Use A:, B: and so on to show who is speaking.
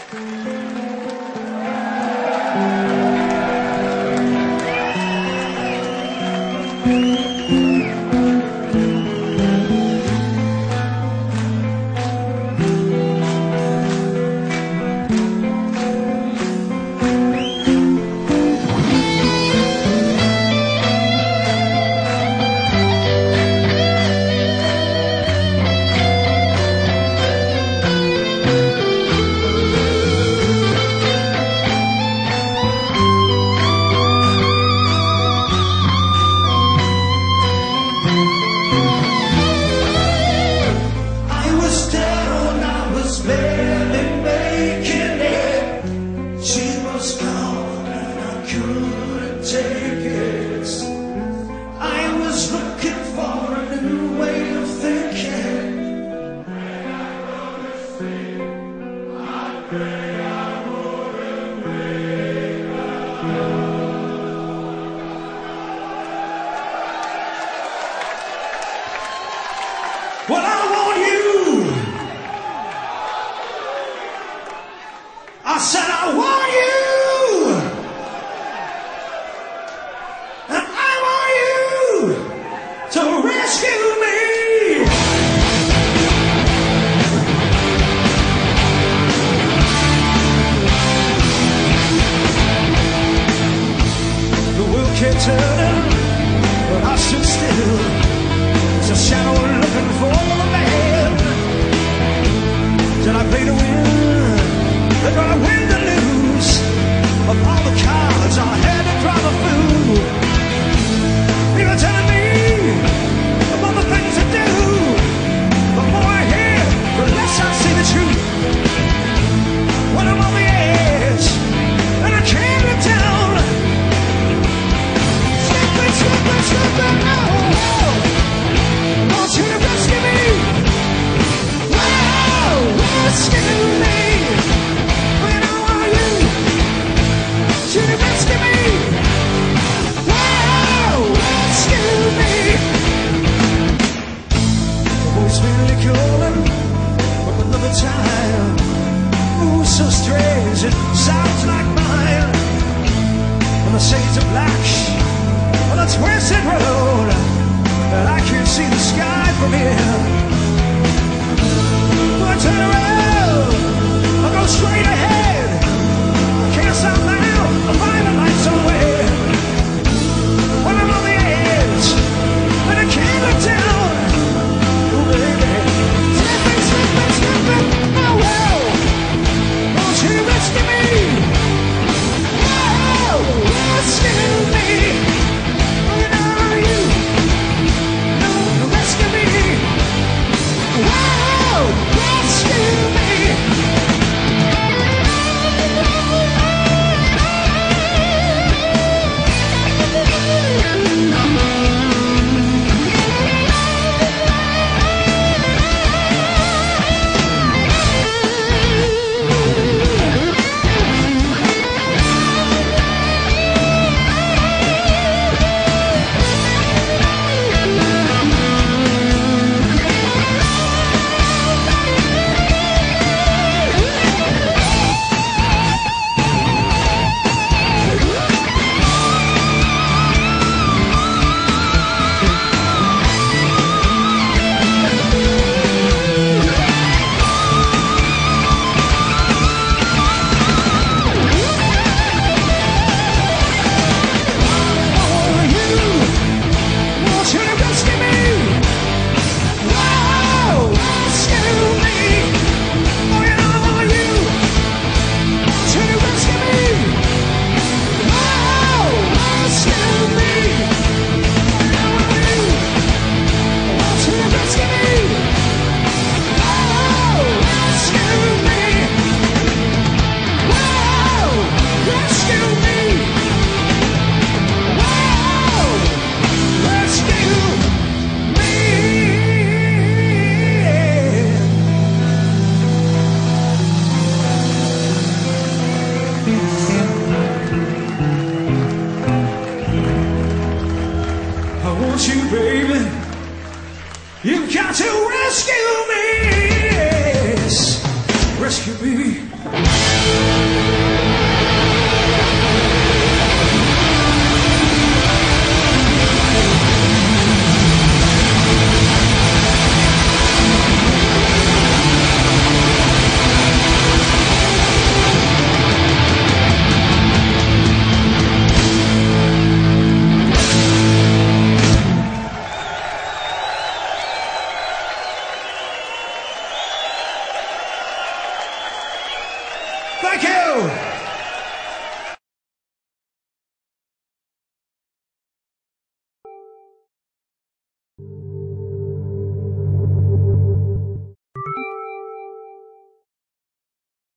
A: Well, I want you. I said I want you. And I want you to rescue me. The world kept turning, but I stood still. It's a shadow looking for the man. Did I play to win? Did I win to lose? Of all the cards I had to drive a fool. People telling me about the things to do. The more I hear, the less I see the truth. When I'm on the edge and I can't look down, slipping, slipping, slipping, oh. Want you to rescue me. Wow, rescue me. When I want you, want you to rescue me. Wow, rescue me. The voice really calling from another time. Ooh, so strange, it sounds like mine. On the shades of black, on the twisted road, and I can't see the sky from here. I turn around, I go straight ahead. I can't stop now, I find the light somewhere. When I'm on the edge, and I can't look down. Oh baby, slipping, slipping, slipping, oh well. Won't you rescue me? Oh, rescue me. When are you? Rescue me! Wow! Rescue me! You, baby, you've got to rescue me. Yes, rescue me.